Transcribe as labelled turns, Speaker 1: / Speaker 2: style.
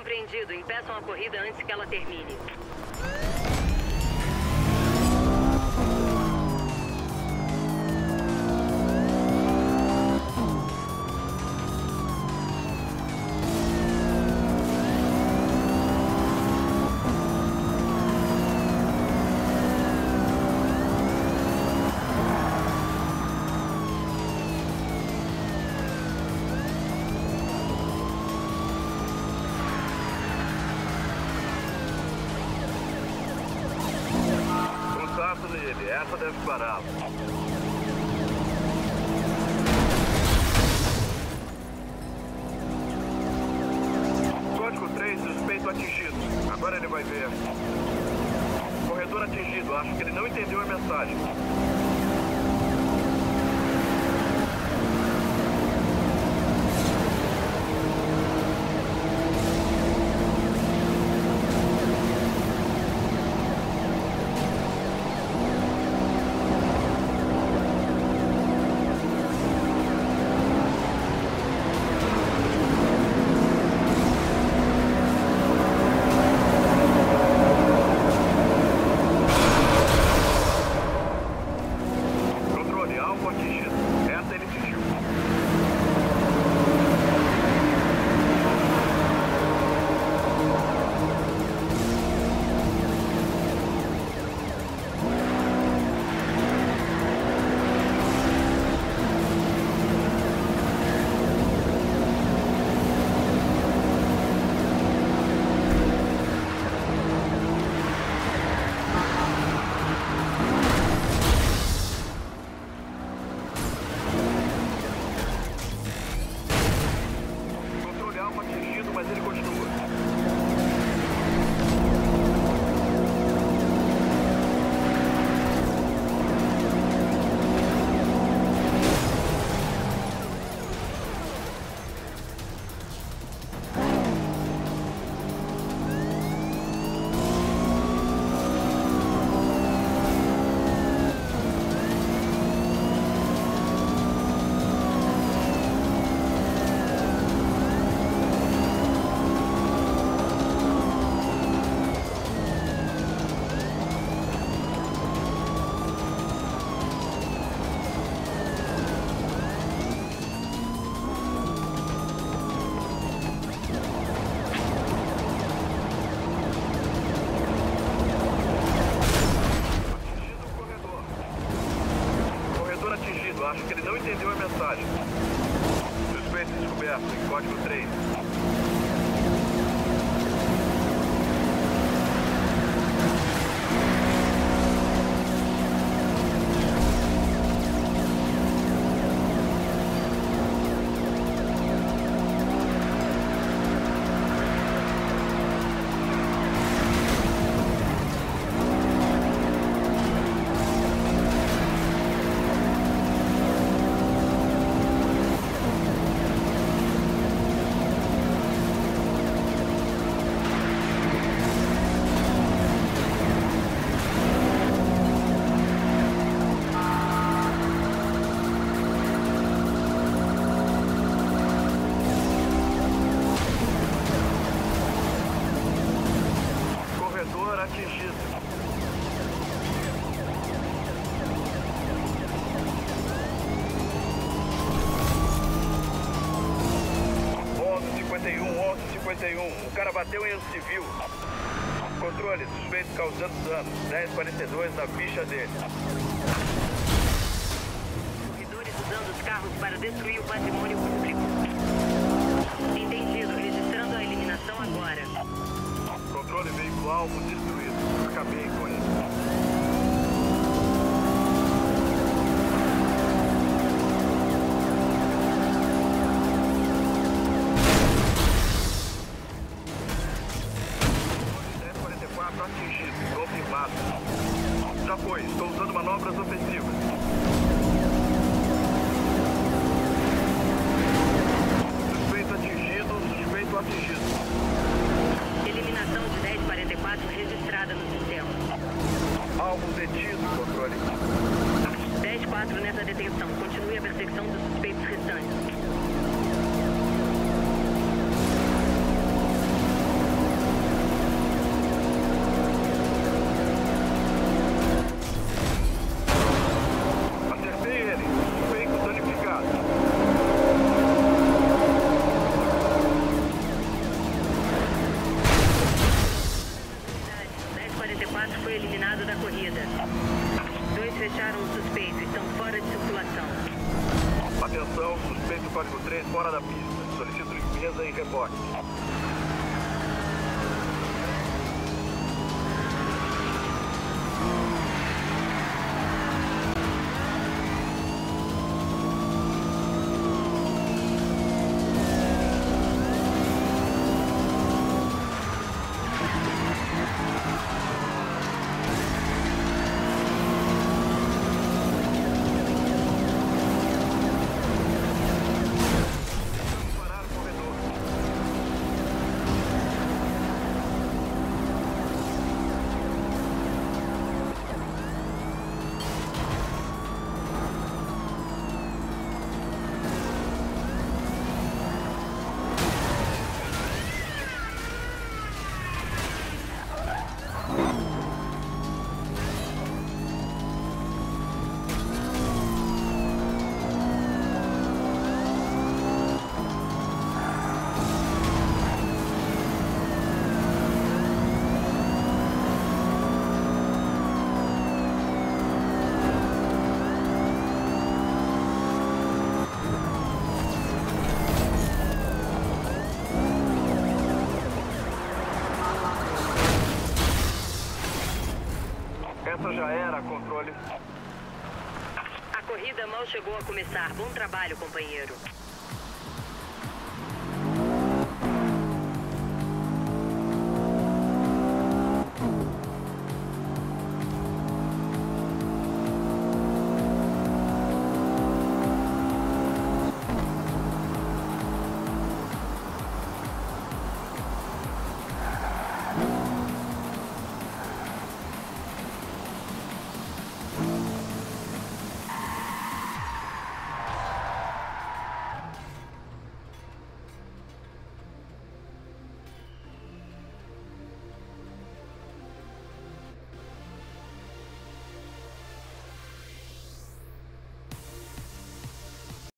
Speaker 1: Compreendido. Impeçam a corrida antes que ela termine.
Speaker 2: Essa deve parar. Código 3, suspeito atingido. Agora ele vai ver. Corredor atingido. Acho que ele não entendeu a mensagem. Mas ele continua. Acho que ele não entendeu a mensagem. Suspeito descoberto em código 3. Atingido. Onze 51. O cara bateu em um civil. Controle, suspeito causando dano. 1042 na ficha dele.
Speaker 1: Corredores usando os carros para destruir o patrimônio público. Entendido. Registrando a eliminação agora.
Speaker 2: Controle veículo alvo destruído. Acabei com ele. Atingido, confirmado. Já foi, estou usando manobras ofensivas. Suspeito atingido.
Speaker 1: Eliminação de 1044 registrada no sistema.
Speaker 2: Alvo detido, controle.
Speaker 1: 10-4 nessa detenção. Continue a perseguição dos suspeitos restantes.
Speaker 2: fora da pista. Solicito limpeza e reboque. Essa já era, controle.
Speaker 1: A corrida mal chegou a começar. Bom trabalho, companheiro.